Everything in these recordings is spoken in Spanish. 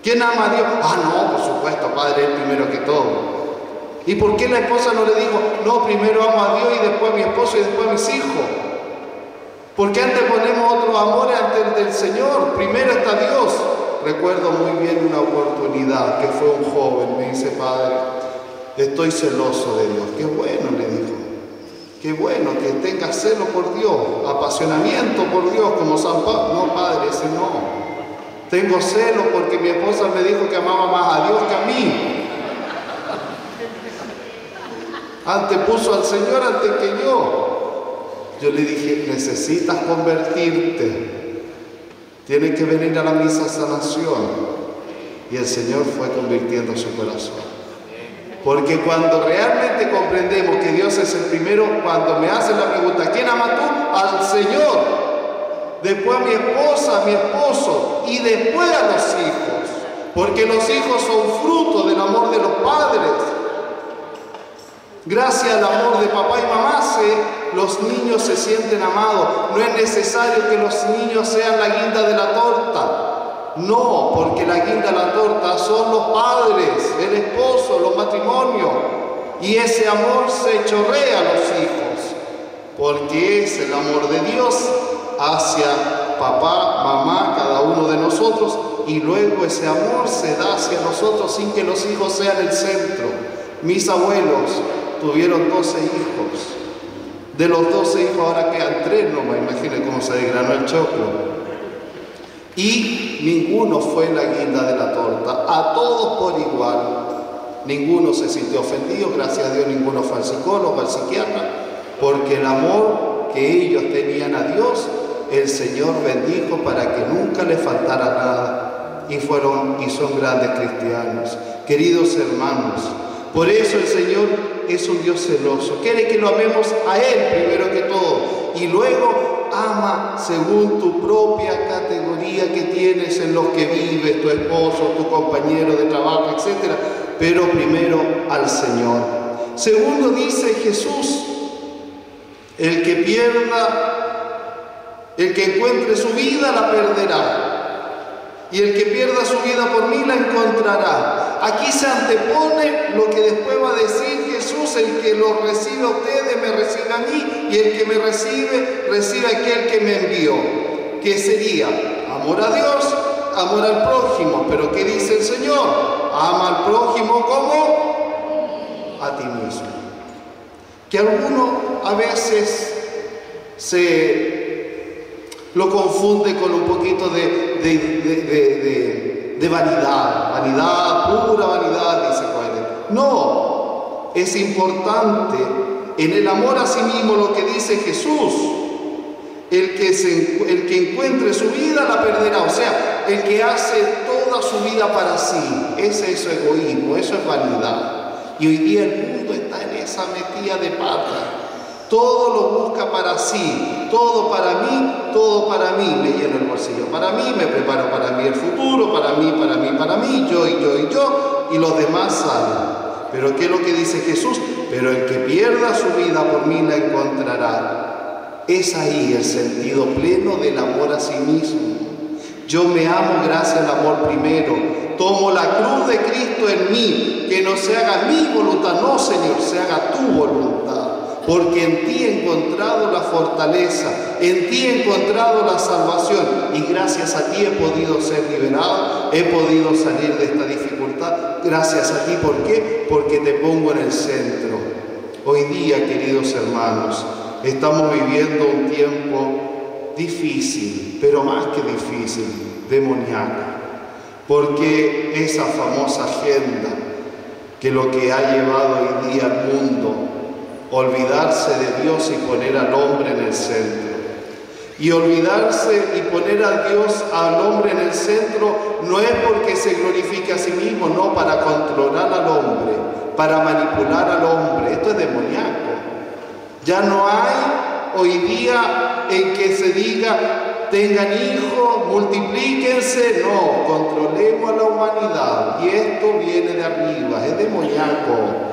¿Quién ama a Dios? Ah, no, por supuesto, Padre, Él primero que todo. ¿Y por qué la esposa no le dijo, no, primero amo a Dios y después a mi esposo y después a mis hijos? Porque antes ponemos otros amores antes del Señor. Primero está Dios. Recuerdo muy bien una oportunidad que fue un joven, me dice, Padre, estoy celoso de Dios. Qué bueno, le dijo. Qué bueno que tengas celo por Dios, apasionamiento por Dios, como San Pablo. No, Padre, ese no. Tengo celo porque mi esposa me dijo que amaba más a Dios que a mí. Antes puso al Señor antes que yo. Yo le dije, necesitas convertirte. Tienes que venir a la misa de sanación. Y el Señor fue convirtiendo su corazón. Porque cuando realmente comprendemos que Dios es el primero, cuando me hacen la pregunta, ¿quién ama tú? Al Señor. Después a mi esposa, a mi esposo y después a los hijos. Porque los hijos son fruto del amor de los padres. Gracias al amor de papá y mamá, los niños se sienten amados. No es necesario que los niños sean la guinda de la torta. No, porque la guinda de la torta son los padres, el esposo, los matrimonios. Y ese amor se chorrea a los hijos. Porque es el amor de Dios hacia papá, mamá, cada uno de nosotros. Y luego ese amor se da hacia nosotros sin que los hijos sean el centro. Mis abuelos tuvieron 12 hijos. De los 12 hijos ahora quedan 3, no me imagino cómo se desgranó el choclo. Y ninguno fue la guinda de la torta, a todos por igual. Ninguno se sintió ofendido, gracias a Dios ninguno fue al psicólogo, al psiquiatra, porque el amor que ellos tenían a Dios, el Señor bendijo para que nunca les faltara nada. Y son grandes cristianos. Queridos hermanos, por eso el Señor es un Dios celoso. Quiere que lo amemos a Él primero que todo. Y luego ama según tu propia categoría que tienes en los que vives, tu esposo, tu compañero de trabajo, etc. Pero primero al Señor. Segundo dice Jesús, el que encuentre su vida la perderá. Y el que pierda su vida por mí la encontrará. Aquí se antepone lo que después va a decir Jesús: el que los recibe a ustedes me recibe a mí, y el que me recibe, recibe a aquel que me envió. ¿Qué sería? Amor a Dios, amor al prójimo. Pero ¿qué dice el Señor? Ama al prójimo como a ti mismo. Que alguno a veces lo confunde con un poquito de vanidad, pura vanidad, dice Coelho. No, es importante en el amor a sí mismo lo que dice Jesús. El que encuentre su vida la perderá. O sea, el que hace toda su vida para sí. Ese es egoísmo, eso es vanidad. Y hoy día el mundo está en esa metida de pata. Todo lo busca para sí, todo para mí, me lleno el bolsillo para mí, me preparo para mí el futuro, para mí, yo, y los demás salen. Pero ¿qué es lo que dice Jesús? Pero el que pierda su vida por mí la encontrará. Es ahí el sentido pleno del amor a sí mismo. Yo me amo gracias al amor primero. Tomo la cruz de Cristo en mí, que no se haga mi voluntad, no, Señor, se haga tu voluntad. Porque en ti he encontrado la fortaleza, en ti he encontrado la salvación, y gracias a ti he podido ser liberado, he podido salir de esta dificultad. Gracias a ti, ¿por qué? Porque te pongo en el centro. Hoy día, queridos hermanos, estamos viviendo un tiempo difícil, pero más que difícil, demoníaco. Porque esa famosa agenda que lo que ha llevado hoy día al mundo, olvidarse de Dios y poner al hombre en el centro. Y olvidarse y poner a Dios, al hombre en el centro, no es porque se glorifique a sí mismo, no, para controlar al hombre, para manipular al hombre. Esto es demoníaco. Ya no hay hoy día en que se diga: tengan hijos, multiplíquense. No, controlemos a la humanidad. Y esto viene de arriba, es demoníaco.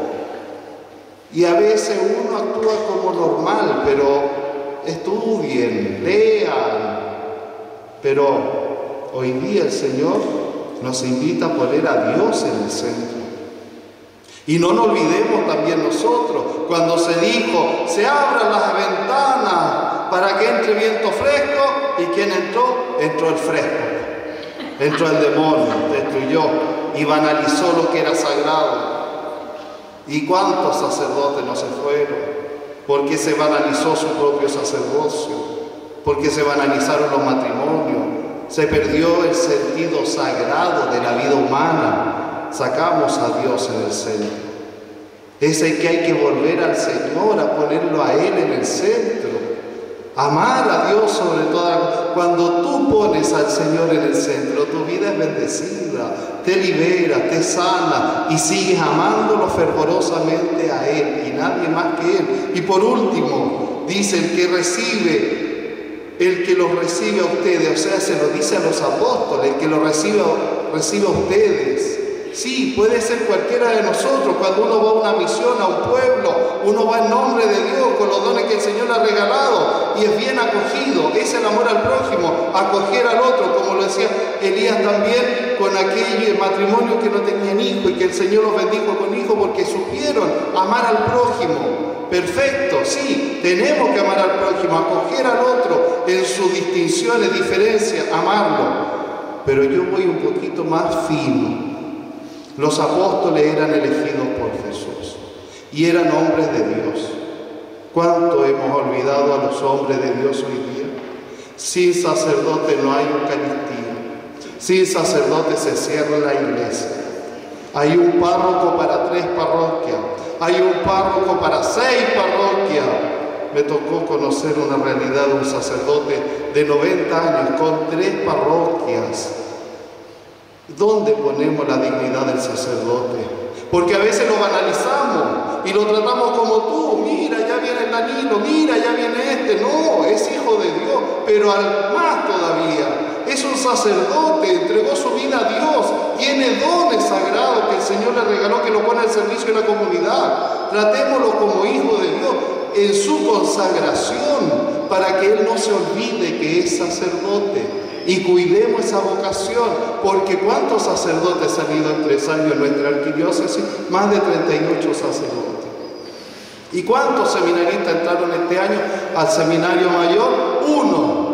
Y a veces uno actúa como normal, pero estudien, lean. Pero hoy día el Señor nos invita a poner a Dios en el centro. Y no nos olvidemos también nosotros, cuando se dijo, se abran las ventanas para que entre viento fresco, ¿y quién entró? Entró el fresco, entró el demonio, destruyó y banalizó lo que era sagrado. ¿Y cuántos sacerdotes no se fueron? Porque se banalizó su propio sacerdocio, porque se banalizaron los matrimonios, se perdió el sentido sagrado de la vida humana. Sacamos a Dios en el centro. Es el que hay que volver al Señor, a ponerlo a Él en el centro. Amar a Dios sobre todo. Cuando tú pones al Señor en el centro, tu vida es bendecida, te libera, te sana y sigues amándolo fervorosamente a Él y nadie más que Él. Y por último, dice el que los recibe a ustedes, o sea, se lo dice a los apóstoles, el que los recibe a ustedes. Sí, puede ser cualquiera de nosotros. Cuando uno va a una misión, a un pueblo, uno va en nombre de Dios con los dones que el Señor le ha regalado y es bien acogido. Es el amor al prójimo, acoger al otro, como lo decía Elías también con aquel matrimonio que no tenían hijo y que el Señor los bendijo con hijos porque supieron amar al prójimo. Perfecto, sí, tenemos que amar al prójimo, acoger al otro en sus distinciones, diferencias, amarlo. Pero yo voy un poquito más fino. Los apóstoles eran elegidos por Jesús y eran hombres de Dios. ¿Cuánto hemos olvidado a los hombres de Dios hoy día? Sin sacerdote no hay Eucaristía. Sin sacerdote se cierra la iglesia. Hay un párroco para 3 parroquias. Hay un párroco para 6 parroquias. Me tocó conocer una realidad de un sacerdote de 90 años con 3 parroquias. ¿Dónde ponemos la dignidad del sacerdote? Porque a veces lo banalizamos y lo tratamos como tú. Mira, ya viene el Danilo, mira, ya viene este. No, es hijo de Dios, pero al más todavía. Es un sacerdote, entregó su vida a Dios, tiene dones sagrados que el Señor le regaló, que lo pone al servicio de la comunidad. Tratémoslo como hijo de Dios en su consagración, para que Él no se olvide que es sacerdote. Y cuidemos esa vocación, porque ¿cuántos sacerdotes han ido en 3 años en nuestra arquidiócesis? Más de 38 sacerdotes. ¿Y cuántos seminaristas entraron este año al seminario mayor? 1.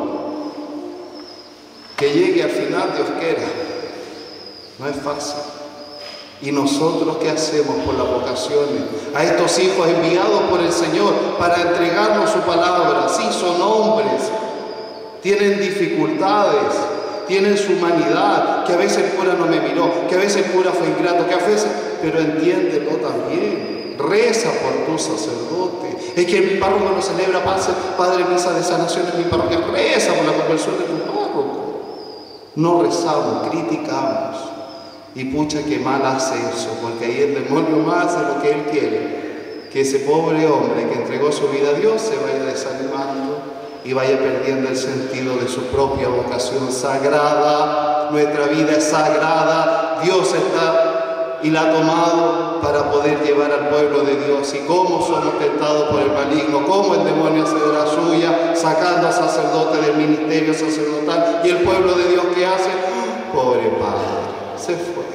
Que llegue al final, Dios quiera. No es fácil. ¿Y nosotros qué hacemos por las vocaciones? A estos hijos enviados por el Señor para entregarnos su palabra. Sí, son hombres. Tienen dificultades, tienen su humanidad, que a veces el cura no me miró, que a veces el cura fue ingrato, que a veces, pero entiéndelo también, reza por tu sacerdote. Es que mi párroco no celebra Padre Misa de Sanación en mi parroquia, reza por la conversión de tu párroco. No rezamos, criticamos, y pucha que mal hace eso, porque ahí el demonio más hace lo que él quiere, que ese pobre hombre que entregó su vida a Dios se vaya desanimando y vaya perdiendo el sentido de su propia vocación sagrada. Nuestra vida es sagrada, Dios está y la ha tomado para poder llevar al pueblo de Dios. Y cómo somos tentados por el maligno, cómo el demonio hace de la suya, sacando a sacerdotes del ministerio sacerdotal. Y el pueblo de Dios, ¿qué hace? Pobre Padre, se fue.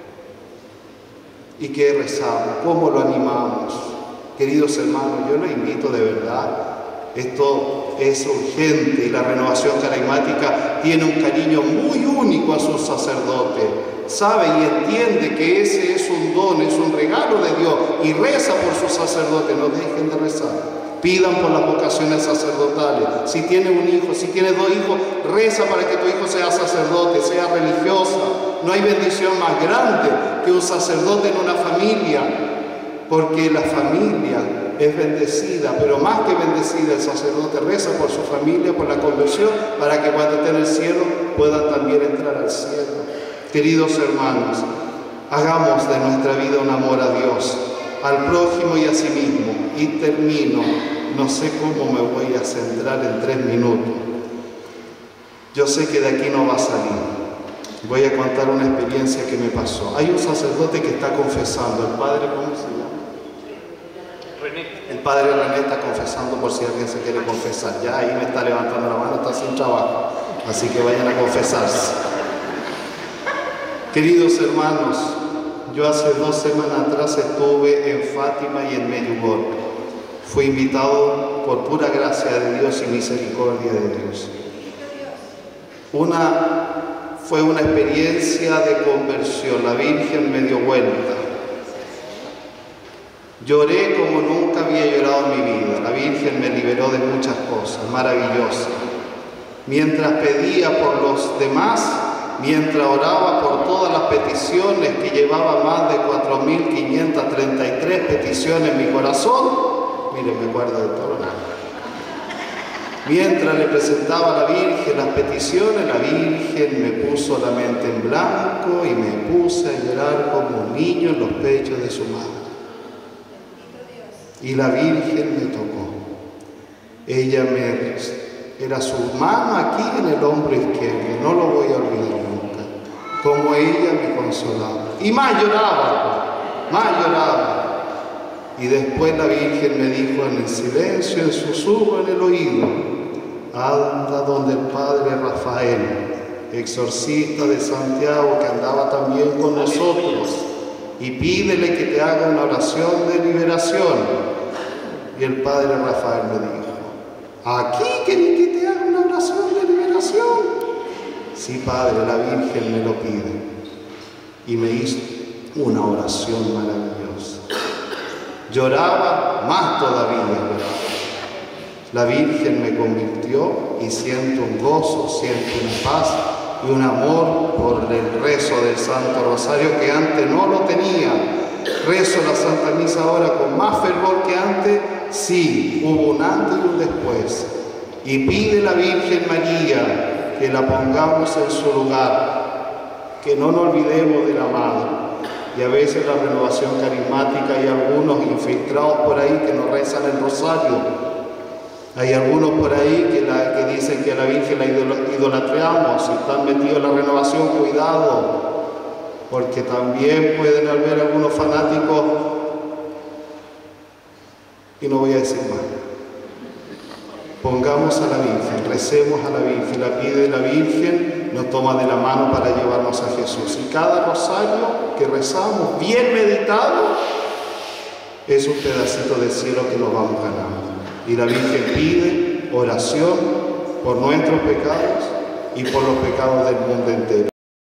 ¿Y qué rezamos? ¿Cómo lo animamos? Queridos hermanos, yo los invito de verdad. Esto es urgente y la renovación carismática tiene un cariño muy único a sus sacerdotes. Sabe y entiende que ese es un don, es un regalo de Dios y reza por sus sacerdotes. No dejen de rezar. Pidan por las vocaciones sacerdotales. Si tiene un hijo, si tiene 2 hijos, reza para que tu hijo sea sacerdote, sea religiosa. No hay bendición más grande que un sacerdote en una familia, porque la familia es bendecida, pero más que bendecida, el sacerdote reza por su familia, por la conversión, para que cuando esté en el cielo puedan también entrar al cielo. Queridos hermanos, hagamos de nuestra vida un amor a Dios, al prójimo y a sí mismo. Y termino, no sé cómo me voy a centrar en 3 minutos. Yo sé que de aquí no va a salir. Voy a contar una experiencia que me pasó. Hay un sacerdote que está confesando, el padre, ¿cómo se llama? El padre René está confesando por si alguien se quiere confesar. Ya ahí me está levantando la mano, está sin trabajo. Así que vayan a confesarse. Queridos hermanos, yo hace 2 semanas atrás estuve en Fátima y en Medjugorje. Fui invitado por pura gracia de Dios y misericordia de Dios. Fue una experiencia de conversión. La Virgen me dio vuelta. Lloré como nunca había llorado en mi vida. La Virgen me liberó de muchas cosas maravillosas. Mientras pedía por los demás, mientras oraba por todas las peticiones, que llevaba más de 4.533 peticiones en mi corazón, mire, me acuerdo de todo nada. Mientras le presentaba a la Virgen las peticiones, la Virgen me puso la mente en blanco y me puse a llorar como un niño en los pechos de su madre. Y la Virgen me tocó. Ella era su mano aquí en el hombro izquierdo, no lo voy a olvidar nunca. Como ella me consolaba. Y más lloraba. Y después la Virgen me dijo en el silencio, en susurro en el oído: anda donde el Padre Rafael, exorcista de Santiago, que andaba también con nosotros, y pídele que te haga una oración de liberación. Y el Padre Rafael me dijo: ¿aquí querés que te haga una oración de liberación? Sí, Padre, la Virgen me lo pide. Y me hizo una oración maravillosa. Lloraba más todavía. La Virgen me convirtió y siento un gozo, siento una paz y un amor por el rezo del Santo Rosario que antes no lo tenía. Rezo la Santa Misa ahora con más fervor que antes. Sí, hubo un antes y un después. Y pide la Virgen María que la pongamos en su lugar, que no nos olvidemos de la Madre. Y a veces la renovación carismática hay algunos infiltrados por ahí que no rezan el rosario. Hay algunos por ahí que dicen que a la Virgen la idolatramos y están metidos en la renovación. Cuidado, porque también pueden haber algunos fanáticos, y no voy a decir más. Pongamos a la Virgen, recemos a la Virgen, la pide la Virgen, nos toma de la mano para llevarnos a Jesús. Y cada rosario que rezamos, bien meditado, es un pedacito del cielo que nos vamos ganando. Y la Virgen pide oración por nuestros pecados y por los pecados del mundo entero.